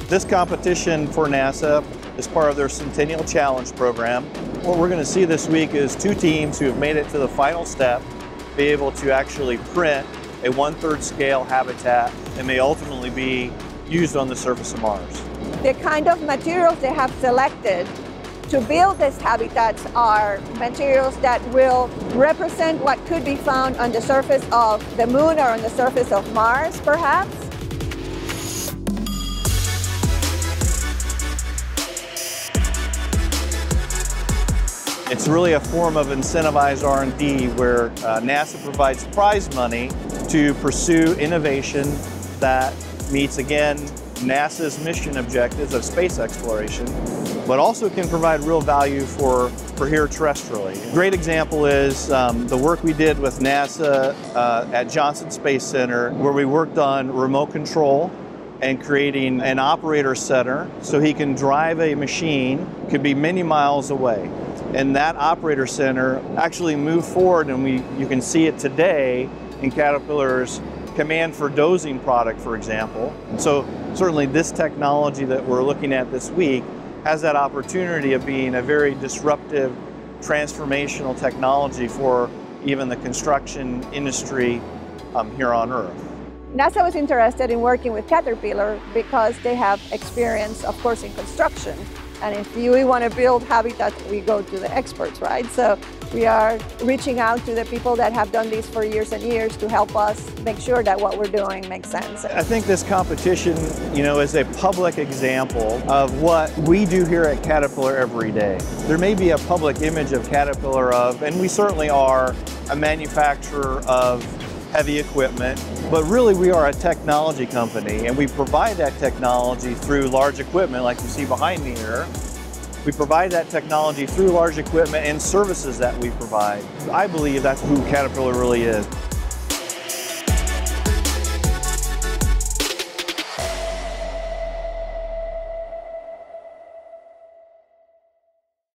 This competition for NASA is part of their Centennial Challenge program. What we're going to see this week is two teams who have made it to the final step be able to actually print a 1/3 scale habitat that may ultimately be used on the surface of Mars. The kind of materials they have selected to build these habitats are materials that will represent what could be found on the surface of the Moon or on the surface of Mars, perhaps. It's really a form of incentivized R&D where NASA provides prize money to pursue innovation that meets, again, NASA's mission objectives of space exploration, but also can provide real value for here terrestrially. A great example is the work we did with NASA at Johnson Space Center, where we worked on remote control and creating an operator center so he can drive a machine, could be many miles away. And that operator center actually moved forward, and you can see it today in Caterpillar's command for dozing product, for example. And so certainly this technology that we're looking at this week has that opportunity of being a very disruptive, transformational technology for even the construction industry here on Earth. NASA was interested in working with Caterpillar because they have experience, of course, in construction. And if we want to build habitats, we go to the experts, right? So we are reaching out to the people that have done this for years and years to help us make sure that what we're doing makes sense. I think this competition, is a public example of what we do here at Caterpillar every day. There may be a public image of Caterpillar and we certainly are a manufacturer of heavy equipment, but really we are a technology company, and we provide that technology through large equipment like you see behind me here. We provide that technology through large equipment and services that we provide. I believe that's who Caterpillar really is.